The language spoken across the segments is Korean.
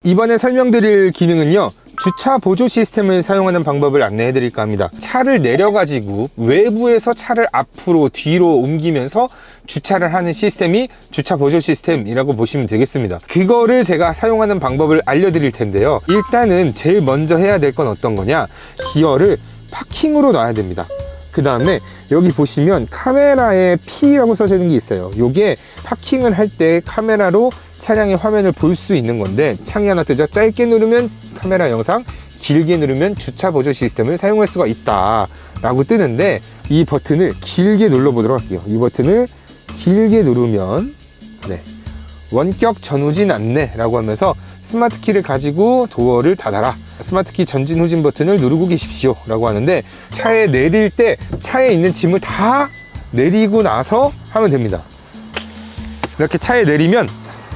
이번에 설명드릴 기능은요, 주차 보조 시스템을 사용하는 방법을 안내해 드릴까 합니다. 차를 내려가지고 외부에서 차를 앞으로 뒤로 옮기면서 주차를 하는 시스템이 주차 보조 시스템이라고 보시면 되겠습니다. 그거를 제가 사용하는 방법을 알려드릴 텐데요, 일단은 제일 먼저 해야 될 건 어떤 거냐, 기어를 파킹으로 놔야 됩니다. 그 다음에 여기 보시면 카메라에 P라고 써져 있는 게 있어요. 요게 파킹을 할 때 카메라로 차량의 화면을 볼 수 있는 건데, 창이 하나 뜨죠. 짧게 누르면 카메라 영상, 길게 누르면 주차 보조 시스템을 사용할 수가 있다 라고 뜨는데, 이 버튼을 길게 눌러 보도록 할게요. 이 버튼을 길게 누르면 원격 전후진 안내 라고 하면서 스마트 키를 가지고 도어를 닫아라, 스마트 키 전진 후진 버튼을 누르고 계십시오 라고 하는데, 차에 내릴 때 차에 있는 짐을 다 내리고 나서 하면 됩니다. 이렇게 차에 내리면,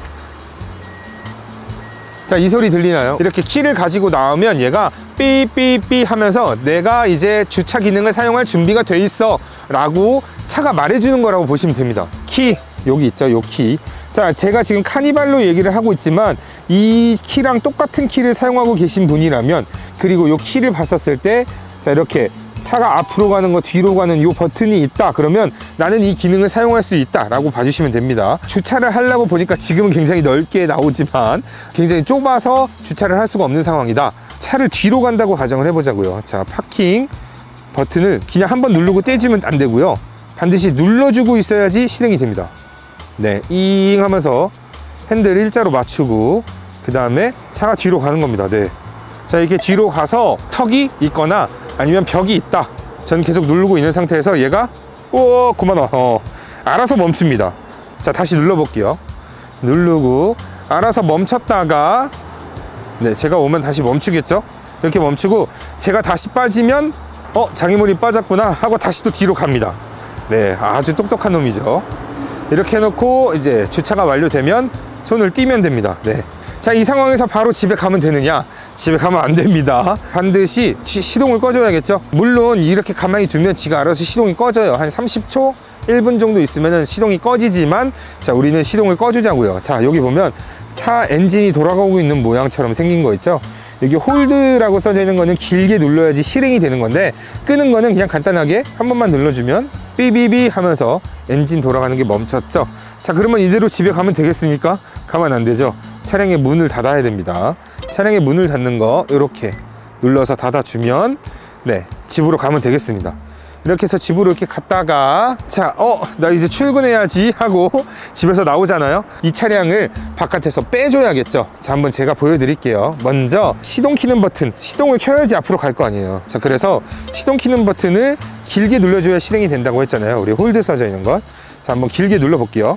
자, 이 소리 들리나요? 이렇게 키를 가지고 나오면 얘가 삐삐삐 하면서 내가 이제 주차 기능을 사용할 준비가 돼 있어 라고 차가 말해주는 거라고 보시면 됩니다. 키, 여기 있죠, 요 키. 자, 제가 지금 카니발로 얘기를 하고 있지만 이 키랑 똑같은 키를 사용하고 계신 분이라면, 그리고 요 키를 봤었을 때, 자, 이렇게 차가 앞으로 가는 거, 뒤로 가는 요 버튼이 있다 그러면 나는 이 기능을 사용할 수 있다 라고 봐주시면 됩니다. 주차를 하려고 보니까 지금은 굉장히 넓게 나오지만 굉장히 좁아서 주차를 할 수가 없는 상황이다. 차를 뒤로 간다고 가정을 해보자고요. 자, 파킹 버튼을 그냥 한번 누르고 떼주면 안 되고요, 반드시 눌러주고 있어야지 실행이 됩니다. 네, 잉 하면서 핸들 일자로 맞추고 그 다음에 차가 뒤로 가는 겁니다. 네, 자, 이렇게 뒤로 가서 턱이 있거나 아니면 벽이 있다, 전 계속 누르고 있는 상태에서 얘가 그만 알아서 멈춥니다. 자, 다시 눌러볼게요. 누르고 알아서 멈췄다가, 네, 제가 오면 다시 멈추겠죠. 이렇게 멈추고 제가 다시 빠지면 장애물이 빠졌구나 하고 다시 또 뒤로 갑니다. 네, 아주 똑똑한 놈이죠. 이렇게 해놓고 이제 주차가 완료되면 손을 띄면 됩니다. 네. 자, 이 상황에서 바로 집에 가면 되느냐? 집에 가면 안 됩니다. 반드시 시동을 꺼줘야겠죠. 물론 이렇게 가만히 두면 지가 알아서 시동이 꺼져요. 한 30초, 1분 정도 있으면 시동이 꺼지지만, 자, 우리는 시동을 꺼주자고요. 자, 여기 보면 차 엔진이 돌아가고 있는 모양처럼 생긴 거 있죠. 여기 홀드라고 써져 있는 거는 길게 눌러야지 실행이 되는 건데, 끄는 거는 그냥 간단하게 한 번만 눌러주면 삐삐삐 하면서 엔진 돌아가는 게 멈췄죠. 자, 그러면 이대로 집에 가면 되겠습니까? 가면 안 되죠. 차량의 문을 닫아야 됩니다. 차량의 문을 닫는 거 이렇게 눌러서 닫아주면, 네, 집으로 가면 되겠습니다. 이렇게 해서 집으로 이렇게 갔다가, 자, 나 이제 출근해야지 하고 집에서 나오잖아요. 이 차량을 바깥에서 빼줘야겠죠. 자, 한번 제가 보여드릴게요. 먼저 시동 키는 버튼, 시동을 켜야지 앞으로 갈 거 아니에요. 자, 그래서 시동 키는 버튼을 길게 눌러줘야 실행이 된다고 했잖아요. 우리 홀드 써져 있는 것. 자, 한번 길게 눌러볼게요.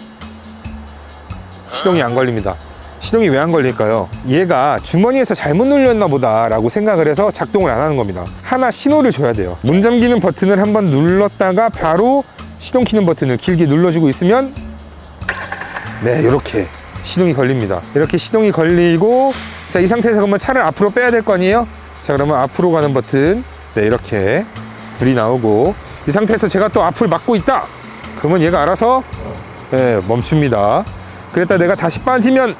시동이 안 걸립니다. 시동이 왜 안 걸릴까요? 얘가 주머니에서 잘못 눌렸나 보다 라고 생각을 해서 작동을 안 하는 겁니다. 하나 신호를 줘야 돼요. 문 잠기는 버튼을 한번 눌렀다가 바로 시동 키는 버튼을 길게 눌러주고 있으면, 네, 이렇게 시동이 걸립니다. 이렇게 시동이 걸리고, 자, 이 상태에서 그러면 차를 앞으로 빼야 될 거 아니에요? 자, 그러면 앞으로 가는 버튼, 네, 이렇게 불이 나오고, 이 상태에서 제가 또 앞을 막고 있다 그러면 얘가 알아서, 네, 멈춥니다. 그랬다 내가 다시 빠지면,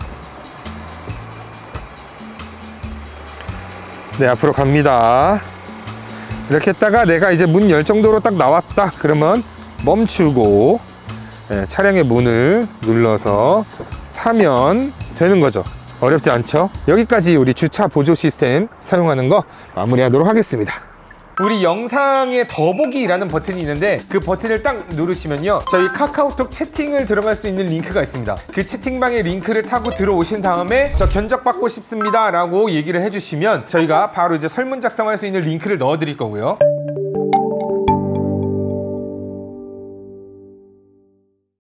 네, 앞으로 갑니다. 이렇게 했다가 내가 이제 문 열 정도로 딱 나왔다 그러면 멈추고, 네, 차량의 문을 눌러서 타면 되는 거죠. 어렵지 않죠? 여기까지 우리 주차 보조 시스템 사용하는 거 마무리하도록 하겠습니다. 우리 영상에 더보기라는 버튼이 있는데, 그 버튼을 딱 누르시면요, 저희 카카오톡 채팅을 들어갈 수 있는 링크가 있습니다. 그 채팅방의 링크를 타고 들어오신 다음에 저 견적받고 싶습니다 라고 얘기를 해주시면 저희가 바로 이제 설문 작성할 수 있는 링크를 넣어 드릴 거고요.